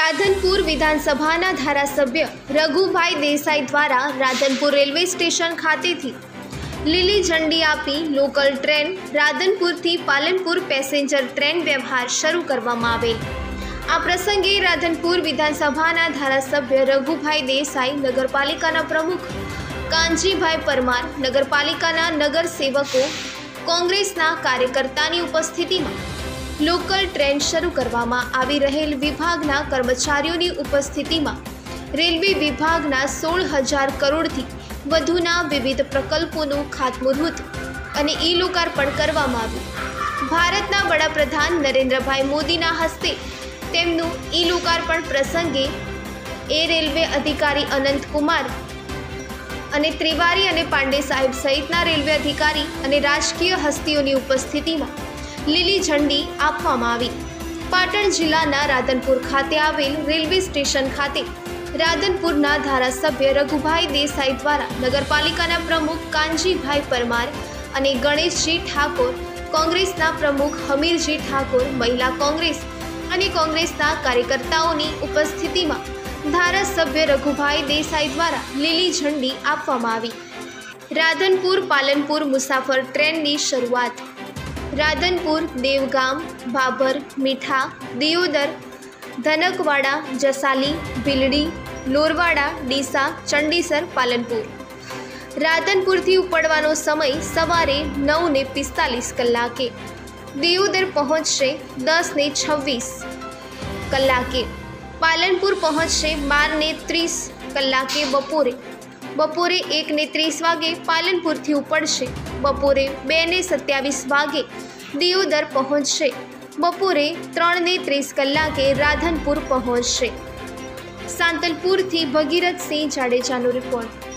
રાધનપુર વિધાનસભાના ધારાસભ્ય રઘુભાઈ દેસાઈ દ્વારા રાધનપુર રેલવે સ્ટેશન ખાતેથી લીલી ઝંડી આપી લોકલ ટ્રેન રાધનપુરથી પાલનપુર પેસેન્જર ટ્રેન વ્યવહાર શરૂ કરવામાં આવેલ। આ પ્રસંગે રાધનપુર વિધાનસભાના ધારાસભ્ય રઘુભાઈ દેસાઈ, નગરપાલિકાના પ્રમુખ કાનજીભાઈ પરમાર, નગરપાલિકાના નગરસેવકો, કોંગ્રેસના કાર્યકર્તાની ઉપસ્થિતિમાં લોકલ ટ્રેન શરૂ કરવામાં આવી રહેલ વિભાગના કર્મચારીઓની ઉપસ્થિતિમાં રેલવે વિભાગના 16,000 કરોડથી વધુના વિવિધ પ્રકલ્પોનું ખાતમુહૂર્ત અને ઈ-લોકાર્પણ કરવામાં આવ્યું। ભારતના વડાપ્રધાન નરેન્દ્રભાઈ મોદીના હસ્તે તેમનું ઈ-લોકાર્પણ પ્રસંગે રેલવે અધિકારી અનંતકુમાર અને ત્રિવારી અને પાંડે સાહેબ સહિતના રેલવે અધિકારી અને રાજકીય હસ્તીઓની ઉપસ્થિતિમાં લીલી ઝંડી આપવામાં આવી। પાટણ જિલ્લાના રાધનપુર ખાતે આવેલ રેલવે સ્ટેશન ખાતે રાધનપુરના ધારાસભ્ય રઘુભાઈ દેસાઈ દ્વારા નગરપાલિકાના પ્રમુખ કાનજીભાઈ પરમાર અને ગણેશજી ઠાકોર, કોંગ્રેસના પ્રમુખ હમીરજી ઠાકોર, મહિલા કોંગ્રેસ અને કોંગ્રેસના કાર્યકર્તાઓની ઉપસ્થિતિમાં ધારાસભ્ય રઘુભાઈ દેસાઈ દ્વારા લીલી ઝંડી આપવામાં આવી। રાધનપુર પાલનપુર મુસાફર ટ્રેનની શરૂઆત રાધનપુર, દેવગામ, ભાભર, મીઠા, દિયોદર, ધનકવાડા, જસાલી, ભીલડી, લોરવાડા, ડીસા, ચંડીસર, પાલનપુર। રાધનપુરથી ઉપડવાનો સમય સવારે 9:45 કલાકે, દિયોદર પહોંચશે 10:26 કલાકે, પાલનપુર પહોંચશે 12:30 કલાકે, બપોરે 1:30 વાગે પાલનપુરથી ઉપડશે, બપોરે 2:27 વાગે દિયોદર પહોંચશે, બપોરે 3:30 કલાકે રાધનપુર પહોંચશે। સાંતલપુરથી ભગીરથસિંહ જાડેજાનો રિપોર્ટ।